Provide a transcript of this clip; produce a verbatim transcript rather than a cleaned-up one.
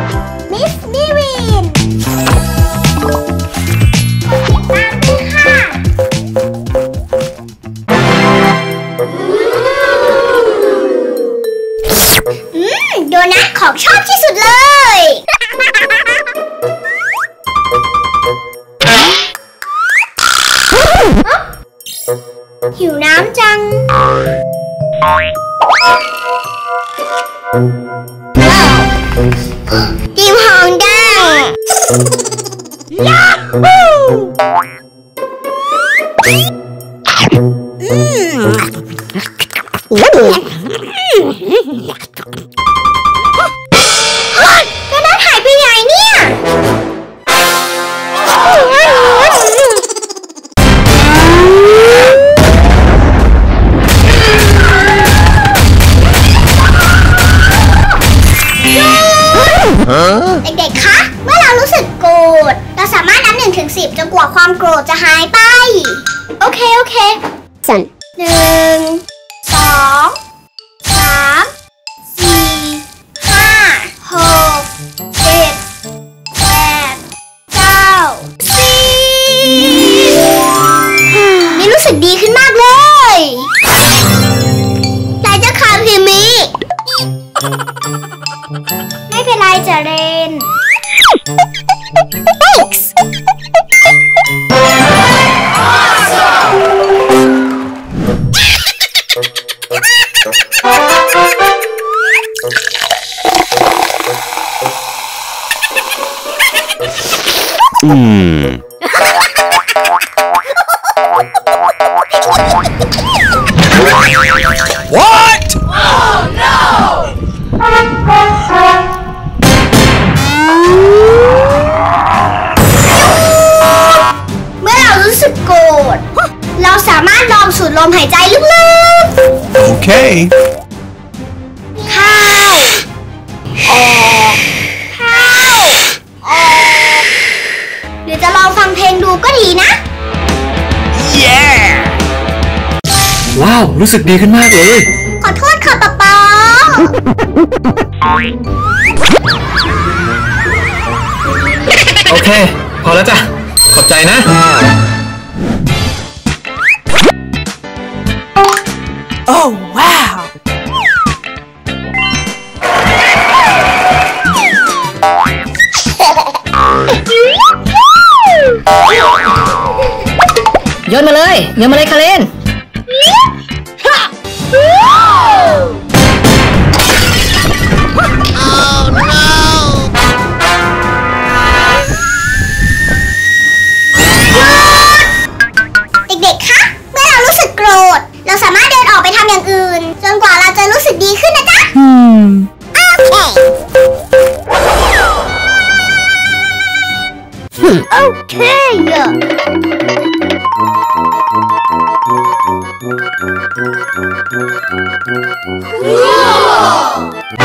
มิสนิวินตามด้วยค่ะอืมโดนัทของชอบที่สุดเลยหิวน้ำจังดิมหองดังยาฮูอืมกระดาษหายไปไหนเนี่ยเด็กๆ คะ เมื่อเรารู้สึกโกรธเราสามารถนับหนึ่งถึงสิบจนกว่าความโกรธจะหายไปโอเคโอเคสั่นหนึ่งสองสามสี่ห้าหกเจ็ดแปดเก้าสิบนี่รู้สึกดีขึ้นมากเลยแต่จะขาดพิมิไม่เป็นไรจะเรน Thanks อืมWhat? Oh no! เมื่อเรารู้สึกโกรธเราสามารถลองสูดลมหายใจลึกๆโอเคเข้าออกเข้าออกหรือจะลองฟังเพลงดูก็ดีนะ Yeah ว้าวรู้สึกดีขึ้นมากเลยขอโทษค่ะป๊าป๊าโอเคพอแล้วจ้ะขอบใจนะโอ้ว้าวโยนมาเลยโยนมาเลยคาเรนเด็กๆ คะ เมื่อเรารู้สึกโกรธเราสามารถเดินออกไปทำอย่างอื่นจนกว่าเราจะรู้สึกดีขึ้นนะจ๊ะโอเคโอเค